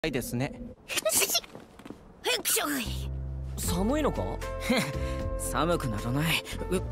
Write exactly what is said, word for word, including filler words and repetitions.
いですね。 へくしょい。 寒いのか？寒くならない。